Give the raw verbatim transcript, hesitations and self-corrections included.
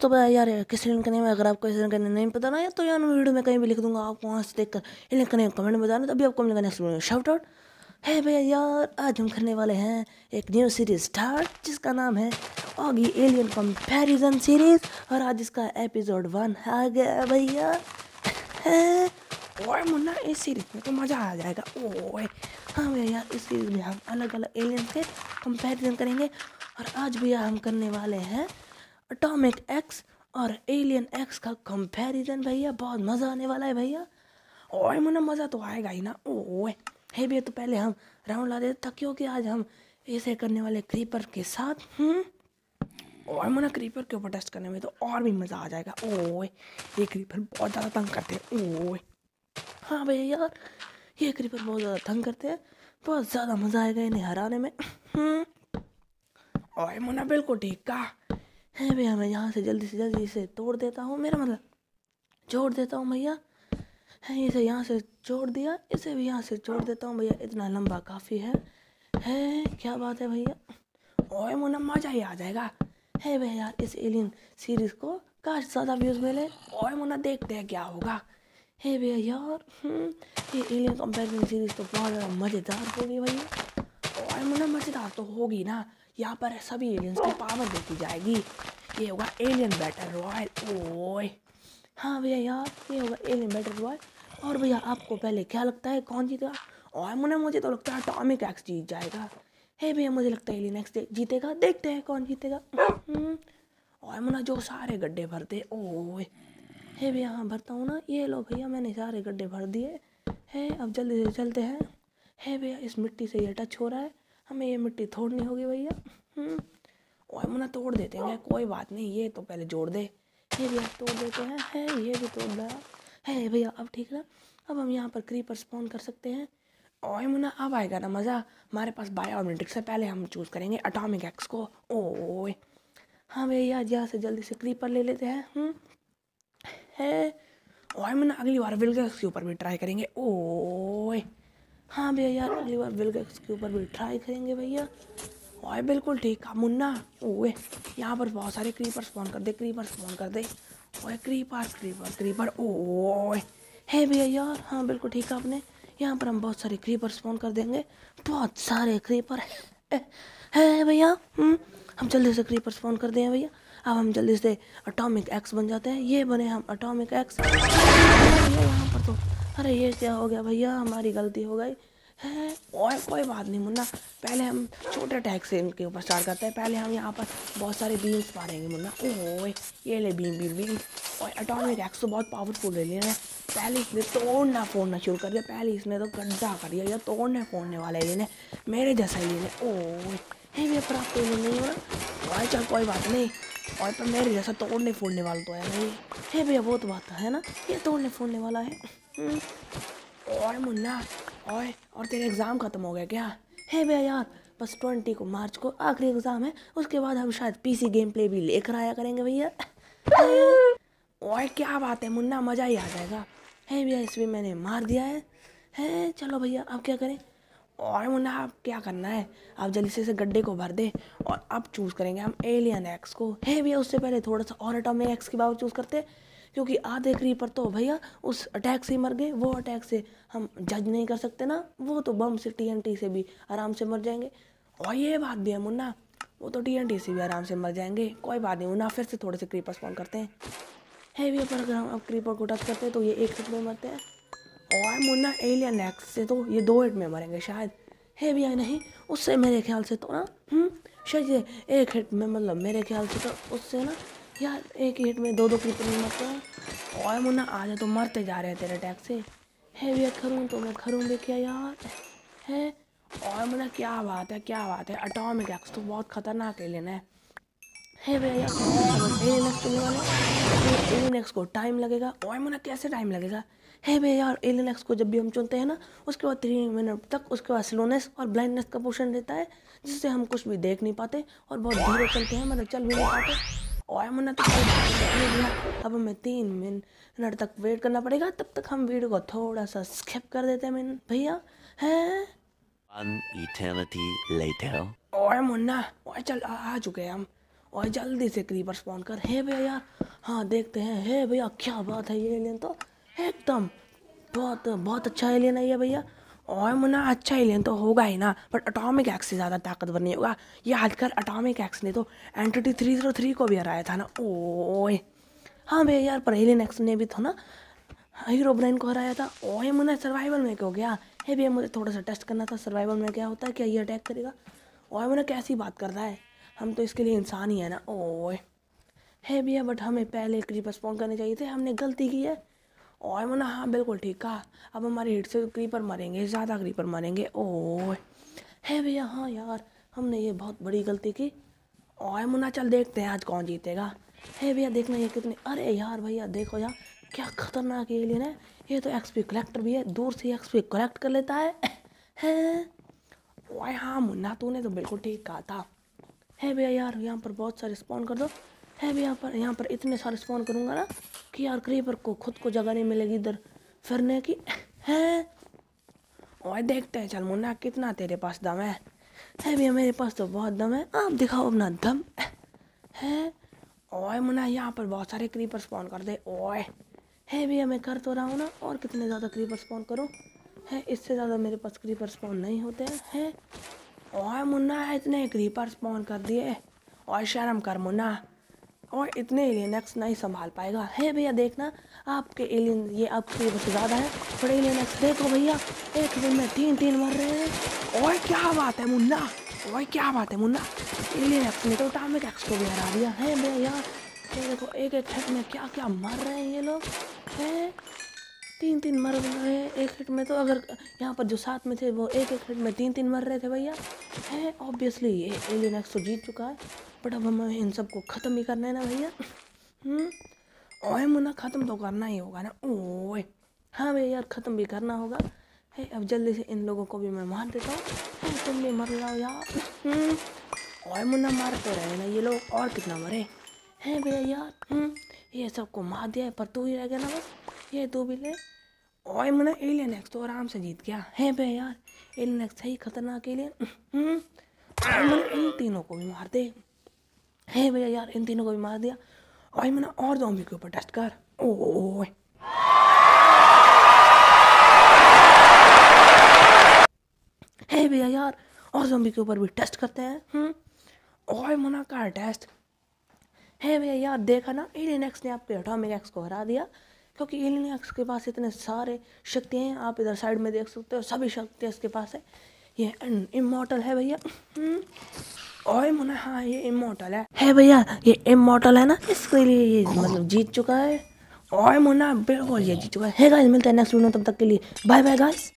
दोस्तों बताया यार किस लिंक का नेम है। अगर आपको इस लिंक का नहीं पता ना तो यार मैं वीडियो में कहीं भी लिख दूंगा, आप वहाँ से देखकर ये लिंक का नेम कमेंट में बताना, तभी आपको मिलेगा नेक्स्ट वीडियो में शाउट आउट। है भैया यार आज हम करने वाले हैं एक न्यू सीरीज स्टार्ट जिसका नाम है ऑगी एलियन कंपैरिजन सीरीज, और आज इसका एपिसोड वन आ गया भैया। है ओए मुन्ना, इस सीरीज में तो मज़ा आ जाएगा। ओए हाँ भैया यार, इस सीरीज में हम अलग अलग एलियन के कंपैरिजन करेंगे, और आज भैया हम करने वाले हैं एटॉमिक एक्स और एलियन एक्स का कंपैरिजन। भैया बहुत मज़ा आने वाला है भैया। ओए मुन्ना मज़ा तो आएगा ही ना। ओए है भैया, तो पहले हम राउंड ला देते था क्योंकि आज हम ऐसे करने वाले क्रीपर के साथ। हम्म ओए मुन्ना, क्रीपर के ऊपर टेस्ट करने में तो और भी मज़ा आ जाएगा। ओए ये क्रीपर बहुत ज़्यादा तंग करते हैं। ओए हाँ भैया यार, ये क्रीपर बहुत ज़्यादा तंग करते हैं, बहुत ज़्यादा मज़ा आएगा इन्हें हराने में। हम्म ओए मुन्ना बिल्कुल ठीक कहा है भैया। मैं यहाँ से जल्दी से जल्दी इसे तोड़ देता हूँ, मेरा मतलब जोड़ देता हूँ भैया। है इसे यहाँ से जोड़ दिया, इसे भी यहाँ से जोड़ देता हूँ भैया। इतना लंबा काफ़ी है। है क्या बात है भैया। ओए मुन्ना मज़ा ही आ जाएगा। है भैया यार, इस एलियन सीरीज़ को काश ज़्यादा व्यूज़ मिले। ओए मुन्ना देखते हैं क्या होगा। है भैया यार, ये एलियन कंपैरिजन सीरीज़ तो बहुत ज़्यादा मज़ेदार होगी भैया। ओए मुन्ना मज़ेदार तो होगी ना, यहाँ पर सभी एलियंस की पावर देखी जाएगी। ये होगा एलियन बैटल रॉयल। ओए हाँ भैया यार, ये होगा एलियन बैटल रॉयल। और भैया आपको पहले क्या लगता है कौन जीतेगा? ओए मुन्ना मुझे तो लगता है एटॉमिक एक्स जीत जाएगा। हे भैया मुझे लगता है एलियन एक्स जीतेगा, देखते हैं कौन जीतेगा। ओए मुन्ना जो सारे गड्ढे भरते। ओए हे भैया हाँ भरता हूँ ना, ये लो भैया मैंने सारे गड्ढे भर दिए है। अब जल्दी से चलते हैं। है भैया इस मिट्टी से ये टच हो रहा है, हमें ये मिट्टी तोड़नी होगी भैया। हम्म ओए मुन्ना तोड़ देते हैं, कोई बात नहीं, ये तो पहले जोड़ दे। है भैया तोड़ देते हैं। है ये भी तोड़ दिया है भैया, अब ठीक ना। अब हम यहाँ पर क्रीपर स्पॉन कर सकते हैं। ओए मुन्ना अब आएगा ना मज़ा। हमारे पास बायोमेट्रिक्स से पहले हम चूज़ करेंगे एटॉमिक एक्स को। ओए हाँ भैया यहाँ से जल्दी से क्रीपर ले लेते हैं। हम्म है ओए मुन्ना अगली बार विलगेक्स के ऊपर भी ट्राई करेंगे। ओए हाँ भैया यार, अगली बार विलगेक्स के ऊपर भी ट्राई करेंगे भैया। ओए बिल्कुल ठीक है मुन्ना। ओए यहाँ पर बहुत सारे क्रीपर स्पॉन कर दे, क्रीपर स्पॉन कर दे। ओए क्रीपर क्रीपर क्रीपर। ओए है भैया यार, हाँ बिल्कुल ठीक है आपने। यहाँ पर हम बहुत सारे क्रीपर स्पॉन कर देंगे, बहुत सारे क्रीपर है भैया। हम्म हम जल्दी से क्रीपर स्पॉन कर दें भैया। अब हम जल्दी से एटॉमिक एक्स बन जाते हैं। ये बने हम एटॉमिक एक्स। यहाँ पर तो अरे ये क्या हो गया भैया, हमारी गलती हो गई है। और कोई बात नहीं मुन्ना, पहले हम छोटे अटैक से इनके ऊपर स्टार्ट करते हैं। पहले हम यहाँ पर बहुत सारे बीम्स मारेंगे मुन्ना। ओए ये ले बीम बीम बीम। और एटॉमिक एक्स तो बहुत पावरफुल ले लिया है। पहले इसने तोड़ना फोड़ना शुरू कर दिया, पहले इसने तो गड्ढा कर दिया। ये तोड़ने फोड़ने वाला है, ने मेरे जैसा ही ने। ओए है भैया पर आप तो नहीं हो ना। और चल कोई बात नहीं, और पर मेरे जैसा तोड़ने फोड़ने वाला तो है नहीं। है भैया वो तो बात है ना, ये तोड़ने फोड़ने वाला है। और मुन्ना ओए, और तेरा एग्ज़ाम ख़त्म हो गया क्या? है भैया यार, बस ट्वेंटी को मार्च को आखिरी एग्ज़ाम है, उसके बाद हम शायद पीसी गेम प्ले भी लेकर आया करेंगे भैया। ओए क्या बात है मुन्ना, मज़ा ही आ जाएगा। है भैया इसमें मैंने मार दिया है। है चलो भैया अब क्या करें? और मुन्ना अब क्या करना है, आप जल्दी से इसे गड्ढे को भर दे, और अब चूज़ करेंगे हम एलियन एक्स को। है भैया उससे पहले थोड़ा सा और एटॉमिक एक्स की बात चूज़ करते, क्योंकि आधे क्रीपर तो भैया उस अटैक से ही मर गए। वो अटैक से हम जज नहीं कर सकते ना, वो तो बम से टीएनटी से भी आराम से मर जाएंगे। और ये बात भी है मुन्ना, वो तो टीएनटी से भी आराम से मर जाएंगे। कोई बात नहीं मुन्ना, फिर से थोड़े से क्रीपर स्पॉन करते हैं। है भैया पर अगर हम अब क्रीपर को टच करते हैं तो ये एक हिट में मरते हैं। और मुन्ना एलियन एक्स से तो ये दो हिट में मरेंगे शायद। है भैया नहीं, उससे मेरे ख्याल से तो ना हम्म शायद ये एक हिट में, मतलब मेरे ख्याल से तो उससे ना यार एक हिट में दो दो क्रीपर में मरते हैं। और मुन्ना आजा तो मरते जा रहे हैं तेरे अटैक से। है भैया खरूं तो मैं खरूं भी क्या यार। है और मुन्ना क्या बात है क्या बात है, एटॉमिक एक्स तो बहुत खतरनाक एलियन है। है भैया यार, अब हम एलियन एक्स चुनने वाले हैं। एलियन एक्स को टाइम लगेगा। और मुन्ना कैसे टाइम लगेगा? है भैया यार, एलियन एक्स को जब भी हम चुनते हैं ना, उसके बाद थ्री मिनट तक उसके बाद स्लोनेस और ब्लाइंडनेस का पोषण देता है, जिससे हम कुछ भी देख नहीं पाते और बहुत धीरे चलते हैं, मतलब चल भी नहीं पाते। और मुन्ना तो भैया अब हमें तीन मिनट तक वेट करना पड़ेगा, तब तक हम वीडियो को थोड़ा सा स्किप कर देते हैं मैन भैया। है One eternity later. और मुन्ना और चल आ, आ चुके हैं हम। और जल्दी से क्रीपर स्पॉन कर। हे भैया यार, हाँ देखते हैं। हे भैया क्या बात है, ये एलियन तो एकदम बहुत बहुत अच्छा एलियन है ये भैया। और मुन्ना अच्छा एलियन तो होगा ही ना, बट एटॉमिक एक्स से ज़्यादा ताकतवर नहीं होगा ये। आजकल एटॉमिक एक्स ने तो एंटिटी थ्री जीरो थ्री को भी हराया था ना। ओए हाँ भैया यार, पर एलियन एक्स ने भी तो ना हीरो ब्रेन को हराया था। ओए मुन्ना सर्वाइवल में क्या हो गया? हे भैया मुझे थोड़ा सा टेस्ट करना था, सर्वाइवल में क्या होता है, क्या ये अटैक करेगा? ओए मुन्ना कैसी बात कर रहा है, हम तो इसके लिए इंसान ही है ना। ओए है भैया, बट हमें पहले क्रीपर स्पॉन करने चाहिए थे, हमने गलती की है। और मुन्ना हाँ बिल्कुल ठीक कहा, अब हमारे हिट से क्रीपर मरेंगे, ज़्यादा क्रीपर मरेंगे। ओए है भैया, हाँ यार हमने ये बहुत बड़ी गलती की। और मुन्ना चल देखते हैं आज कौन जीतेगा। है भैया देखना ये कितने, अरे यार भैया देखो यार क्या खतरनाक एलियन है ये, तो एक्सपी कलेक्टर भी है, दूर से एक्सपी कलेक्ट कर लेता है। है ओए हाँ मुन्ना तूने तो बिल्कुल ठीक कहा था। है भैया यार यहाँ पर बहुत सारे स्पॉन कर दो। है भैया पर यहाँ पर इतने सारे स्पॉन करूँगा ना कि यार क्रीपर को खुद को जगह नहीं मिलेगी इधर फिरने की। है और देखते हैं, चल मुन्ना कितना तेरे पास दम है। है भैया मेरे पास तो बहुत दम है, आप दिखाओ अपना दम। है ओए मुन्ना यहाँ पर बहुत सारे क्रीपर स्पॉन कर दे। ओए है भैया मैं कर तो रहा हूँ ना, और कितने ज़्यादा क्रीपर स्पॉन करूँ? है इससे ज़्यादा मेरे पास क्रीपर स्पॉन नहीं होते हैं। है ओए मुन्ना इतने क्रीपर स्पॉन कर दिए, और शर्म कर मुन्ना, और इतने एलियन एक्स नहीं संभाल पाएगा। है भैया देखना आपके एलियन ये आपके क्रीपर से ज़्यादा है, पर एलियन एक्स देखो भैया एक दिन में तीन तीन मर रहे हैं। ओए क्या बात है मुन्ना, ओए क्या बात है मुन्ना, एलियन एक्स ने तो एटॉमिक एक्स को भी हरा दिया। है भैया यार ये देखो एक एक हिट में क्या क्या मर रहे हैं ये लोग। है तीन तीन मर रहे हैं एक हिट में, तो अगर यहाँ पर जो साथ में थे वो एक एक हिट में तीन तीन मर रहे थे भैया। है ऑब्वियसली ये एलियन एक्स तो जीत चुका है, बट अब हमें इन सबको ख़त्म ही करना है ना भैया। हम्म ओए मुन्ना ख़त्म तो करना ही होगा ना। ओए हाँ भैया यार ख़त्म भी करना होगा। है अब जल्दी से इन लोगों को भी मैं मार देता हूँ। तुम भी मर जाओ यार। हम्म ओए मुन्ना मार तो रहे ना ये लोग, और कितना मरे हैं भैया यार। हम्म ये सबको मार दिया है, पर तू ही रह गया ना बस, ये तू भी ले। ओए मुन्ना एलियन एक्स तो आराम से जीत गया है भैया यार, एलियन एक्स सही खतरनाक एलियन। हम्म ओए मुन्ना इन तीनों को भी मार दे। है भैया यार इन तीनों को भी मार दिया। ओए मुन्ना और ज़ॉम्बी के ऊपर टेस्ट कर। ओए है भैया यार और ज़ॉम्बी के ऊपर भी टेस्ट करते हैं। हम्म ओए मुन्ना का टेस्ट है भैया यार, देखा ना एलियन एक्स ने आपके एटॉमिक एक्स को हरा दिया, क्योंकि एलियन एक्स के पास इतने सारे शक्तियाँ हैं, आप इधर साइड में देख सकते हो सभी शक्तियाँ इसके पास है। ये इमॉर्टल है भैया। ओए मुन्ना हाँ ये इमॉर्टल है है भैया, ये इमॉर्टल है ना, इसके लिए ये मतलब जीत चुका है। ओए मुन्ना बिल्कुल ये जीत चुका है। गाइस मिलते हैं नेक्स्ट वीडियो, तब तक के लिए बाय बाय गाइस।